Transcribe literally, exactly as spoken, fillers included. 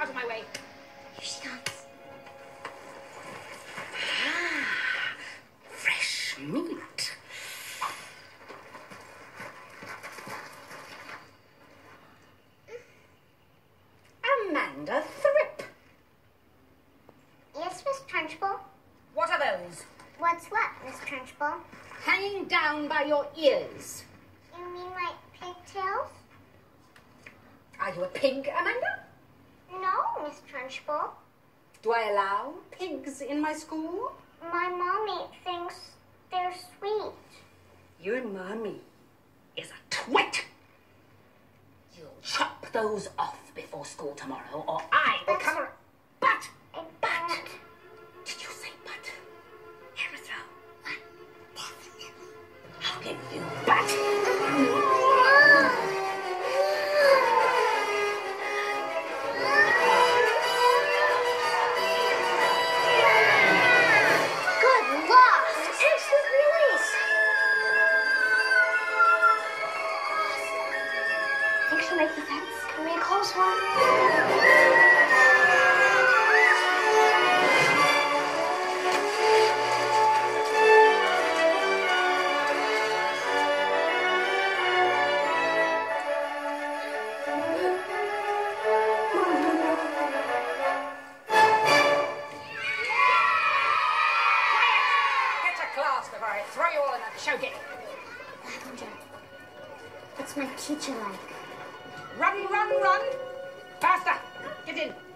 Out of my way. Here she comes. Ah, fresh meat. Amanda Thrip. Yes, Miss Trunchbull. What are those? What's what, Miss Trunchbull? Hanging down by your ears. You mean like pigtails? Are you a pig, Amanda? No, Miss Trunchbull. Do I allow pigs in my school? My mommy thinks they're sweet. Your mommy is a twit. You'll chop those off before school tomorrow, or I will That's- cover it. But, I but, don't. did you say but? Erythro, What? Definitely. I'll give you but. Good luck! Instant release! Think she'll make the fence? Can we close one? Get to class before I throw you all in the choking. Lavender. What's my teacher like? Run, run, run. Faster. Get in.